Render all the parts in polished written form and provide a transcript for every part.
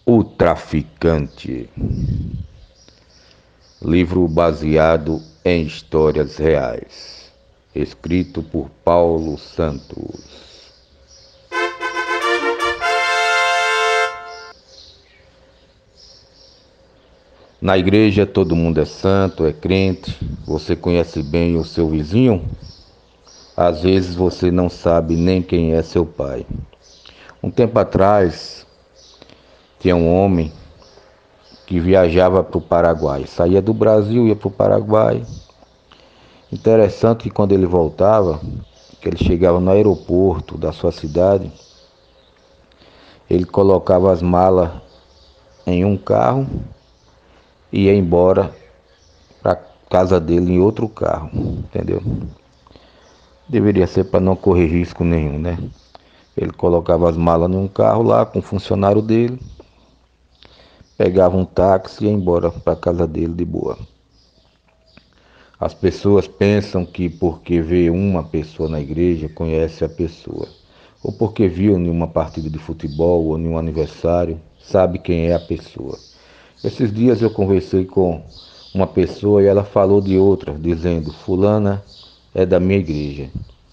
O Traficante, livro baseado em histórias reais, escrito por Paulo Santos. Na igreja todo mundo é santo, é crente. Você conhece bem o seu vizinho? Às vezes você não sabe nem quem é seu pai. Um tempo atrás, tinha um homem que viajava para o Paraguai. Saía do Brasil, ia para o Paraguai. Interessante que quando ele voltava, que ele chegava no aeroporto da sua cidade, ele colocava as malas em um carro e ia embora para casa dele em outro carro, entendeu? Deveria ser para não correr risco nenhum, né? Ele colocava as malas num carro lá com o funcionário dele, pegava um táxi e ia embora para casa dele de boa. As pessoas pensam que porque vê uma pessoa na igreja, conhece a pessoa. Ou porque viu em uma partida de futebol ou em um aniversário, sabe quem é a pessoa. Esses dias eu conversei com uma pessoa e ela falou de outra, dizendo: fulana é da minha igreja.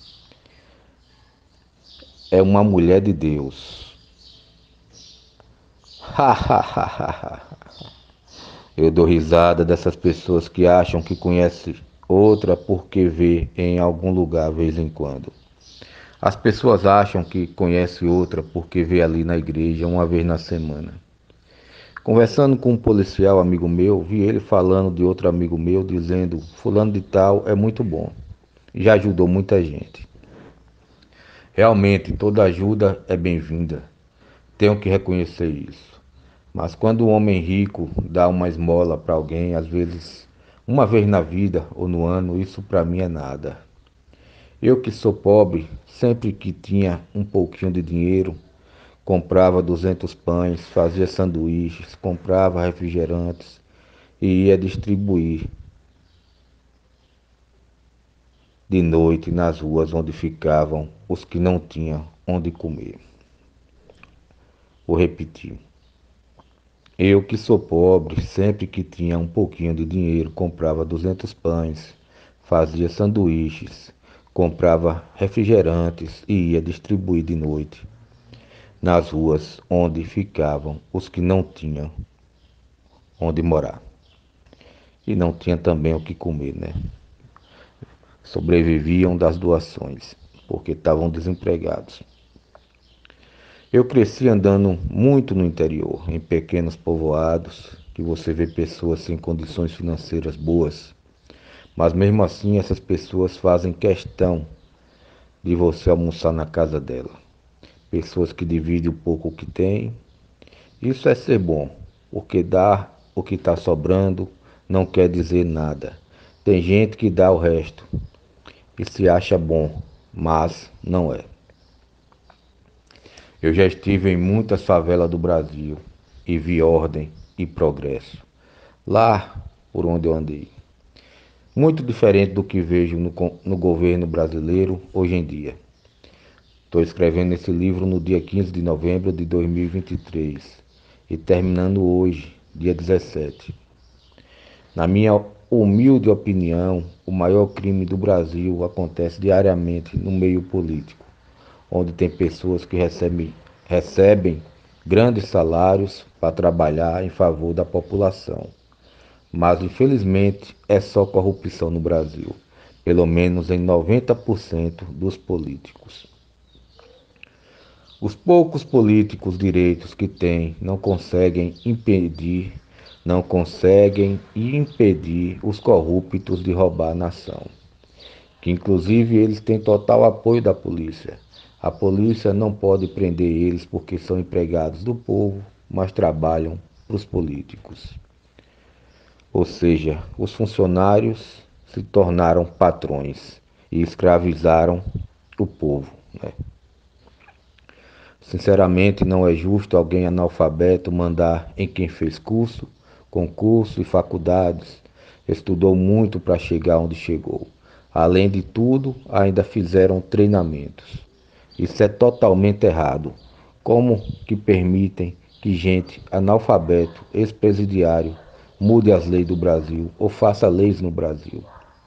É uma mulher de Deus. Eu dou risada dessas pessoas que acham que conhece outra porque vê em algum lugar de vez em quando. As pessoas acham que conhece outra porque vê ali na igreja uma vez na semana. Conversando com um policial amigo meu, vi ele falando de outro amigo meu, dizendo: fulano de tal é muito bom, já ajudou muita gente. Realmente, toda ajuda é bem-vinda, tenho que reconhecer isso. Mas quando um homem rico dá uma esmola para alguém, às vezes uma vez na vida ou no ano, isso para mim é nada. Eu que sou pobre, sempre que tinha um pouquinho de dinheiro, comprava 200 pães, fazia sanduíches, comprava refrigerantes e ia distribuir de noite nas ruas onde ficavam os que não tinham onde comer. Vou repetir. Eu que sou pobre, sempre que tinha um pouquinho de dinheiro, comprava 200 pães, fazia sanduíches, comprava refrigerantes e ia distribuir de noite nas ruas onde ficavam os que não tinham onde morar. E não tinha também o que comer, né? Sobreviviam das doações, porque estavam desempregados. Eu cresci andando muito no interior, em pequenos povoados, que você vê pessoas sem condições financeiras boas, mas mesmo assim essas pessoas fazem questão de você almoçar na casa dela. Pessoas que dividem o pouco que têm. Isso é ser bom, porque dar o que está sobrando não quer dizer nada. Tem gente que dá o resto e se acha bom, mas não é. Eu já estive em muitas favelas do Brasil e vi ordem e progresso. Lá por onde eu andei. Muito diferente do que vejo no governo brasileiro hoje em dia. Estou escrevendo esse livro no dia 15 de novembro de 2023 e terminando hoje, dia 17. Na minha humilde opinião, o maior crime do Brasil acontece diariamente no meio político, onde tem pessoas que recebem grandes salários para trabalhar em favor da população. Mas, infelizmente, é só corrupção no Brasil, pelo menos em 90% dos políticos. Os poucos políticos direitos que têm não conseguem impedir os corruptos de roubar a nação, que inclusive eles têm total apoio da polícia. A polícia não pode prender eles porque são empregados do povo, mas trabalham para os políticos. Ou seja, os funcionários se tornaram patrões e escravizaram o povo, né? Sinceramente, não é justo alguém analfabeto mandar em quem fez curso, concurso e faculdades, estudou muito para chegar onde chegou. Além de tudo, ainda fizeram treinamentos. Isso é totalmente errado. Como que permitem que gente analfabeto, ex-presidiário, mude as leis do Brasil ou faça leis no Brasil.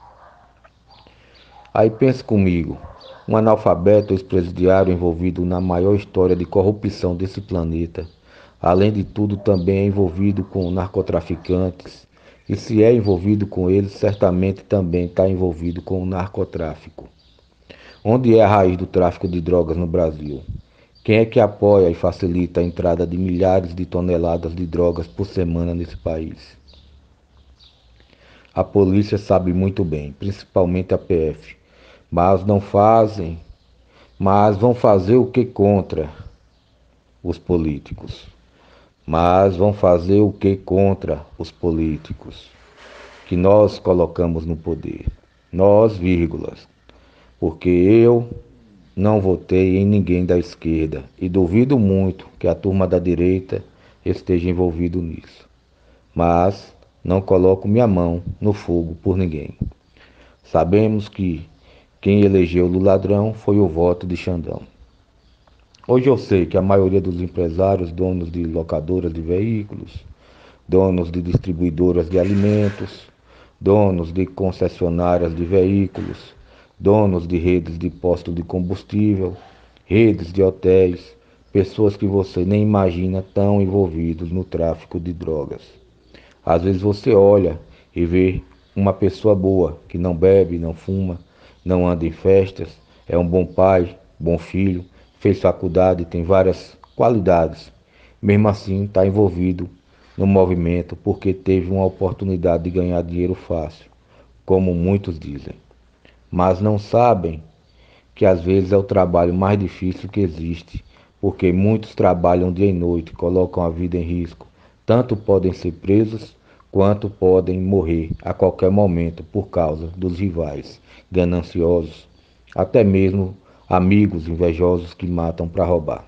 Aí pense comigo, um analfabeto ex-presidiário envolvido na maior história de corrupção desse planeta, além de tudo também é envolvido com narcotraficantes, e se é envolvido com eles, certamente também está envolvido com o narcotráfico. Onde é a raiz do tráfico de drogas no Brasil? Quem é que apoia e facilita a entrada de milhares de toneladas de drogas por semana nesse país? A polícia sabe muito bem, principalmente a PF, mas não fazem, mas vão fazer o que contra os políticos? Mas vão fazer o que contra os políticos que nós colocamos no poder? Nós, vírgulas, porque eu não votei em ninguém da esquerda e duvido muito que a turma da direita esteja envolvido nisso. Mas não coloco minha mão no fogo por ninguém. Sabemos que quem elegeu o ladrão foi o voto de Xandão. Hoje eu sei que a maioria dos empresários, donos de locadoras de veículos, donos de distribuidoras de alimentos, donos de concessionárias de veículos, donos de redes de postos de combustível, redes de hotéis, pessoas que você nem imagina tão envolvidos no tráfico de drogas. Às vezes você olha e vê uma pessoa boa, que não bebe, não fuma, não anda em festas, é um bom pai, bom filho, fez faculdade, tem várias qualidades. Mesmo assim, está envolvido no movimento porque teve uma oportunidade de ganhar dinheiro fácil, como muitos dizem. Mas não sabem que às vezes é o trabalho mais difícil que existe, porque muitos trabalham dia e noite, colocam a vida em risco. Tanto podem ser presos, quanto podem morrer a qualquer momento por causa dos rivais gananciosos, até mesmo amigos invejosos que matam para roubar.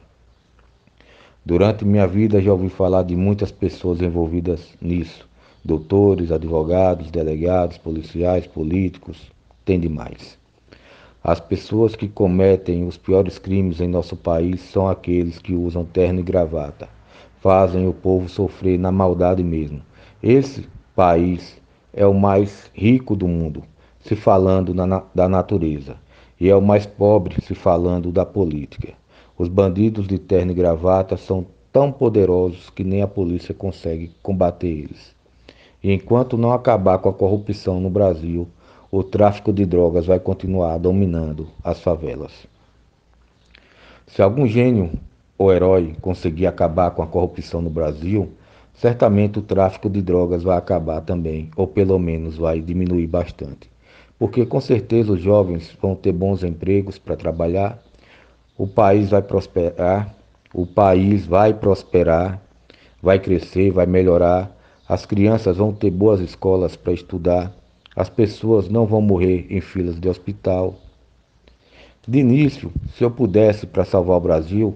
Durante minha vida já ouvi falar de muitas pessoas envolvidas nisso. Doutores, advogados, delegados, policiais, políticos, tem demais. As pessoas que cometem os piores crimes em nosso país são aqueles que usam terno e gravata. Fazem o povo sofrer na maldade mesmo. Esse país é o mais rico do mundo, se falando da natureza, e é o mais pobre, se falando da política. Os bandidos de terno e gravata são tão poderosos que nem a polícia consegue combater eles. E enquanto não acabar com a corrupção no Brasil, o tráfico de drogas vai continuar dominando as favelas. Se algum gênio ou herói conseguir acabar com a corrupção no Brasil, certamente o tráfico de drogas vai acabar também, ou pelo menos vai diminuir bastante. Porque com certeza os jovens vão ter bons empregos para trabalhar, o país vai prosperar, vai crescer, vai melhorar, as crianças vão ter boas escolas para estudar, as pessoas não vão morrer em filas de hospital. De início, se eu pudesse para salvar o Brasil,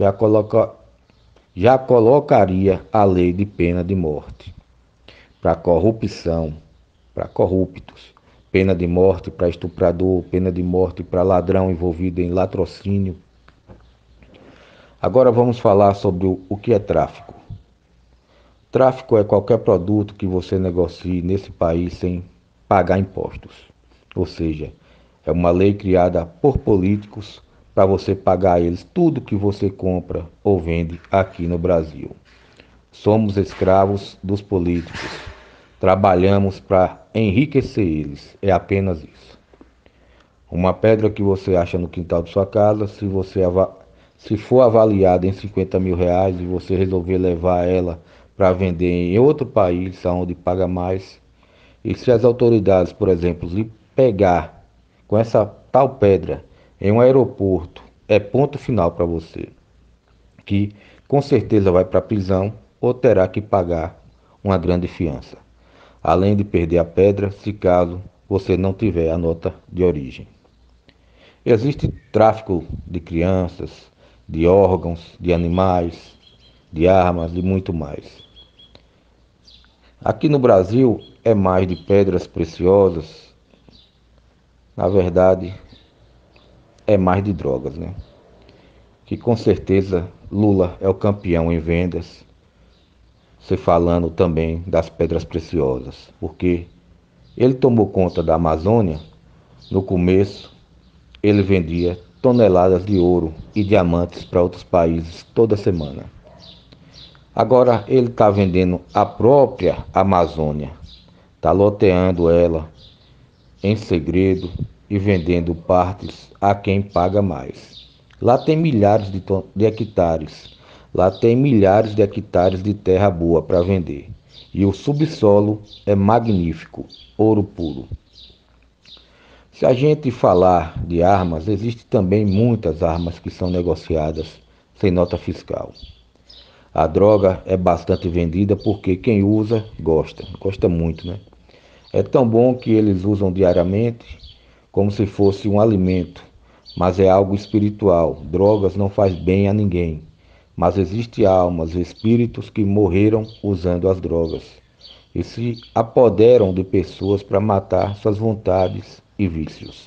já colocaria a lei de pena de morte para corrupção, para corruptos, pena de morte para estuprador, pena de morte para ladrão envolvido em latrocínio. Agora vamos falar sobre o que é tráfico. Tráfico é qualquer produto que você negocie nesse país sem pagar impostos. Ou seja, é uma lei criada por políticos para você pagar a eles tudo que você compra ou vende aqui no Brasil. Somos escravos dos políticos. Trabalhamos para enriquecer eles. É apenas isso. Uma pedra que você acha no quintal de sua casa, se for avaliada em 50 mil reais e você resolver levar ela para vender em outro país, onde paga mais, e se as autoridades, por exemplo, lhe pegar com essa tal pedra em um aeroporto, é ponto final para você, que com certeza vai para a prisão ou terá que pagar uma grande fiança, além de perder a pedra se caso você não tiver a nota de origem. Existe tráfico de crianças, de órgãos, de animais, de armas e muito mais. Aqui no Brasil é mais de pedras preciosas, na verdade é mais de drogas, né? que com certeza Lula é o campeão em vendas, você falando também das pedras preciosas, porque ele tomou conta da Amazônia. No começo, ele vendia toneladas de ouro e diamantes para outros países toda semana. Agora ele está vendendo a própria Amazônia, está loteando ela em segredo e vendendo partes a quem paga mais. Lá tem milhares de hectares, lá tem milhares de hectares de terra boa para vender. E o subsolo é magnífico, ouro puro. Se a gente falar de armas, existe também muitas armas que são negociadas sem nota fiscal. A droga é bastante vendida porque quem usa gosta muito, né? É tão bom que eles usam diariamente como se fosse um alimento, mas é algo espiritual. Drogas não faz bem a ninguém, mas existem almas, espíritos que morreram usando as drogas e se apoderam de pessoas para matar suas vontades e vícios.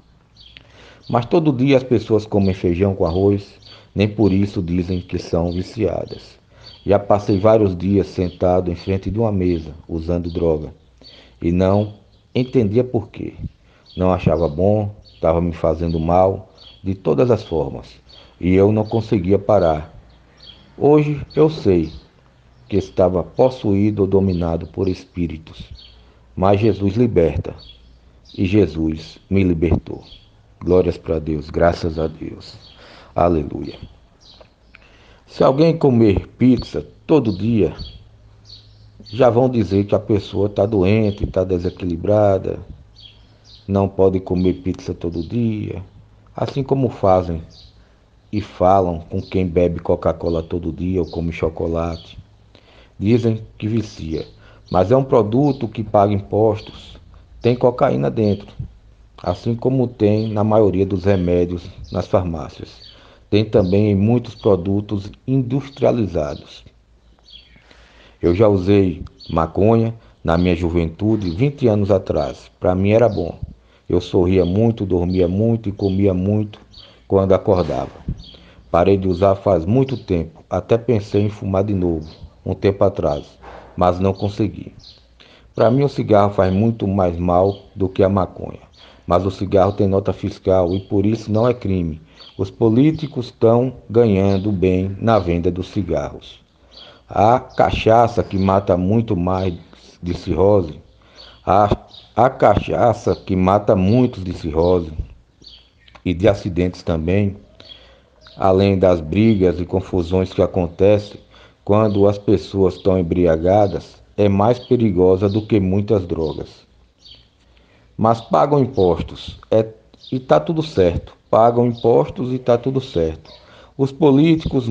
Mas todo dia as pessoas comem feijão com arroz, nem por isso dizem que são viciadas. Já passei vários dias sentado em frente de uma mesa usando droga e não entendia por quê. Não achava bom, estava me fazendo mal de todas as formas e eu não conseguia parar. Hoje eu sei que estava possuído ou dominado por espíritos, mas Jesus liberta e Jesus me libertou. Glórias para Deus, graças a Deus. Aleluia. Se alguém comer pizza todo dia, já vão dizer que a pessoa está doente, está desequilibrada, não pode comer pizza todo dia. Assim como fazem e falam com quem bebe Coca-Cola todo dia ou come chocolate. Dizem que vicia, mas é um produto que paga impostos, tem cocaína dentro, assim como tem na maioria dos remédios nas farmácias. Tem também em muitos produtos industrializados. Eu já usei maconha na minha juventude, 20 anos atrás. Para mim era bom. Eu sorria muito, dormia muito e comia muito quando acordava. Parei de usar faz muito tempo, até pensei em fumar de novo, um tempo atrás, mas não consegui. Para mim o cigarro faz muito mais mal do que a maconha, mas o cigarro tem nota fiscal e por isso não é crime. Os políticos estão ganhando bem na venda dos cigarros. A cachaça que mata muito mais de cirrose, a cachaça que mata muitos de cirrose e de acidentes também, além das brigas e confusões que acontecem quando as pessoas estão embriagadas, é mais perigosa do que muitas drogas. Mas pagam impostos, e está tudo certo. Pagam impostos e está tudo certo. Os políticos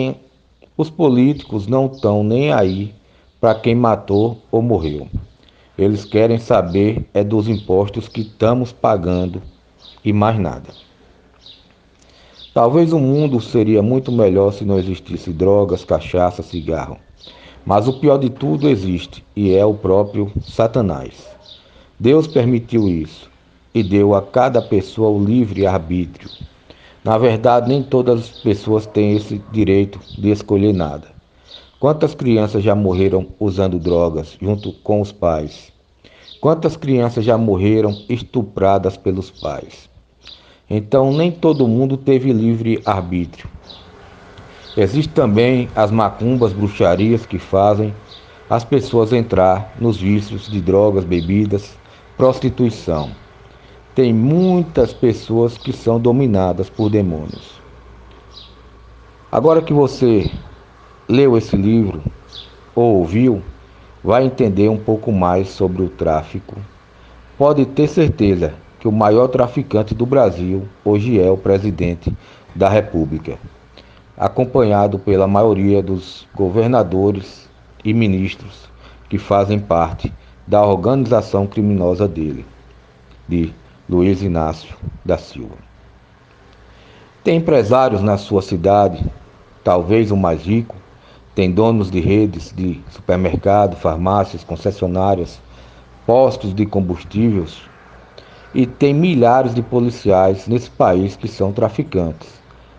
não estão nem aí para quem matou ou morreu. Eles querem saber é dos impostos que estamos pagando e mais nada. Talvez o mundo seria muito melhor se não existisse drogas, cachaça, cigarro. Mas o pior de tudo existe e é o próprio Satanás. Deus permitiu isso e deu a cada pessoa o livre arbítrio. Na verdade, nem todas as pessoas têm esse direito de escolher nada. Quantas crianças já morreram usando drogas junto com os pais? Quantas crianças já morreram estupradas pelos pais? Então, nem todo mundo teve livre arbítrio. Existem também as macumbas, bruxarias que fazem as pessoas entrar nos vícios de drogas, bebidas, prostituição. Tem muitas pessoas que são dominadas por demônios. Agora que você leu esse livro ou ouviu, vai entender um pouco mais sobre o tráfico. Pode ter certeza que o maior traficante do Brasil hoje é o presidente da República, acompanhado pela maioria dos governadores e ministros que fazem parte da organização criminosa dele, de Luiz Inácio da Silva. Tem empresários na sua cidade, talvez o mais rico, tem donos de redes de supermercado, farmácias, concessionárias, postos de combustíveis e tem milhares de policiais nesse país que são traficantes.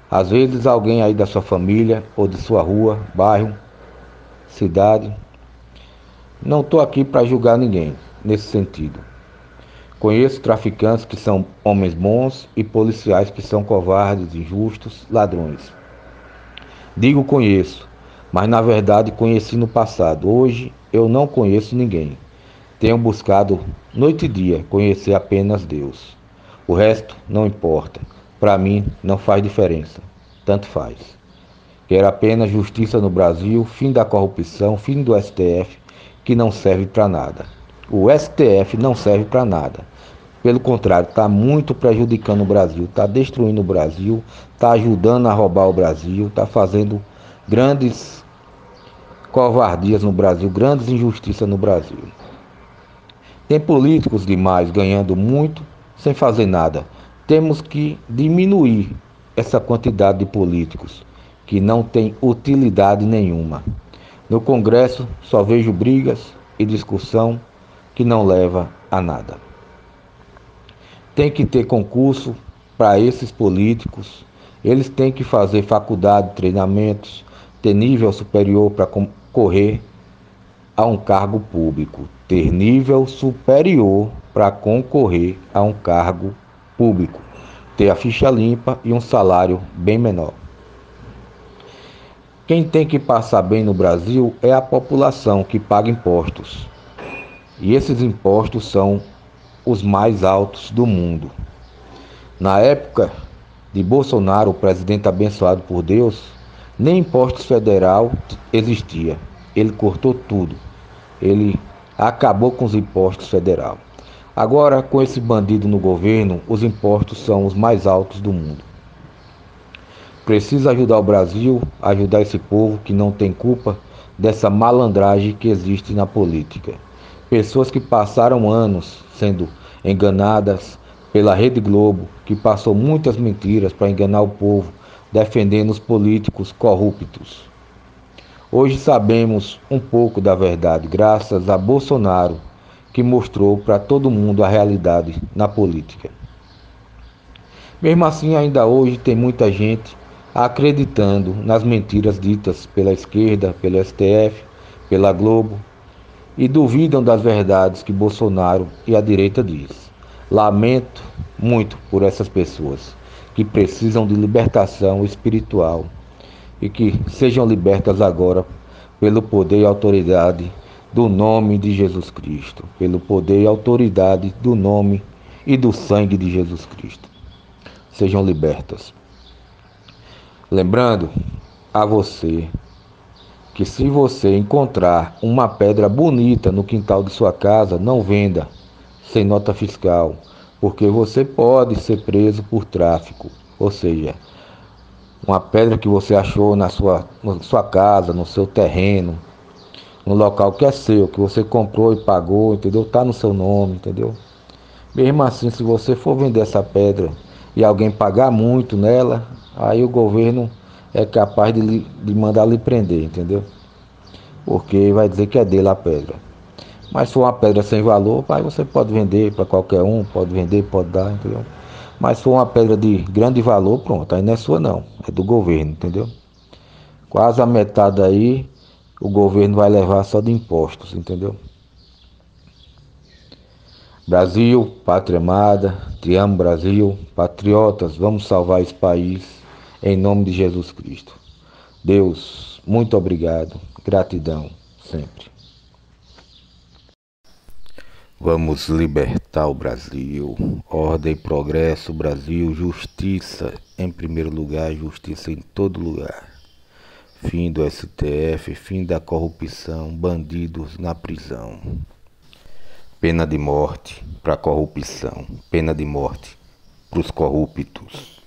Às vezes alguém aí da sua família ou de sua rua, bairro, cidade. Não estou aqui para julgar ninguém nesse sentido. Conheço traficantes que são homens bons e policiais que são covardes, injustos, ladrões. Digo conheço, mas na verdade conheci no passado. Hoje eu não conheço ninguém. Tenho buscado noite e dia conhecer apenas Deus. O resto não importa. Para mim não faz diferença. Tanto faz. Quero apenas justiça no Brasil, fim da corrupção, fim do STF, que não serve para nada. O STF não serve para nada. Pelo contrário, está muito prejudicando o Brasil, está destruindo o Brasil, está ajudando a roubar o Brasil, está fazendo grandes covardias no Brasil, grandes injustiças no Brasil. Tem políticos demais ganhando muito sem fazer nada. Temos que diminuir essa quantidade de políticos que não tem utilidade nenhuma. No Congresso só vejo brigas e discussão que não leva a nada. Tem que ter concurso para esses políticos. Eles têm que fazer faculdade, treinamentos, ter nível superior para concorrer a um cargo público. Ter nível superior para concorrer a um cargo público. Ter a ficha limpa e um salário bem menor. Quem tem que passar bem no Brasil é a população que paga impostos. E esses impostos são os mais altos do mundo. Na época de Bolsonaro, o presidente abençoado por Deus, nem impostos federal existia. Ele cortou tudo. Ele acabou com os impostos federal. Agora, com esse bandido no governo, os impostos são os mais altos do mundo. Precisa ajudar o Brasil, ajudar esse povo que não tem culpa dessa malandragem que existe na política. Pessoas que passaram anos sendo enganadas pela Rede Globo, que passou muitas mentiras para enganar o povo, defendendo os políticos corruptos. Hoje sabemos um pouco da verdade, graças a Bolsonaro, que mostrou para todo mundo a realidade na política. Mesmo assim, ainda hoje tem muita gente acreditando nas mentiras ditas pela esquerda, pelo STF, pela Globo, e duvidam das verdades que Bolsonaro e a direita diz. Lamento muito por essas pessoas que precisam de libertação espiritual e que sejam libertas agora pelo poder e autoridade do nome de Jesus Cristo, pelo poder e autoridade do nome e do sangue de Jesus Cristo. Sejam libertas. Lembrando a você que se você encontrar uma pedra bonita no quintal de sua casa, não venda sem nota fiscal, porque você pode ser preso por tráfico. Ou seja, uma pedra que você achou na sua casa, no seu terreno, no local que é seu, que você comprou e pagou, entendeu? Está no seu nome, entendeu? Mesmo assim, se você for vender essa pedra e alguém pagar muito nela, aí o governo é capaz de mandar lhe prender, entendeu? Porque vai dizer que é dele a pedra. Mas se for uma pedra sem valor, aí você pode vender para qualquer um, pode vender, pode dar, entendeu? Mas se for uma pedra de grande valor, pronto, aí não é sua não, é do governo, entendeu? Quase a metade aí o governo vai levar só de impostos, entendeu? Brasil, pátria amada, te amo Brasil, patriotas, vamos salvar esse país, em nome de Jesus Cristo. Deus, muito obrigado, gratidão, sempre. Vamos libertar o Brasil, ordem e progresso, Brasil, justiça em primeiro lugar, justiça em todo lugar. Fim do STF, fim da corrupção, bandidos na prisão. Pena de morte para a corrupção, pena de morte para os corruptos.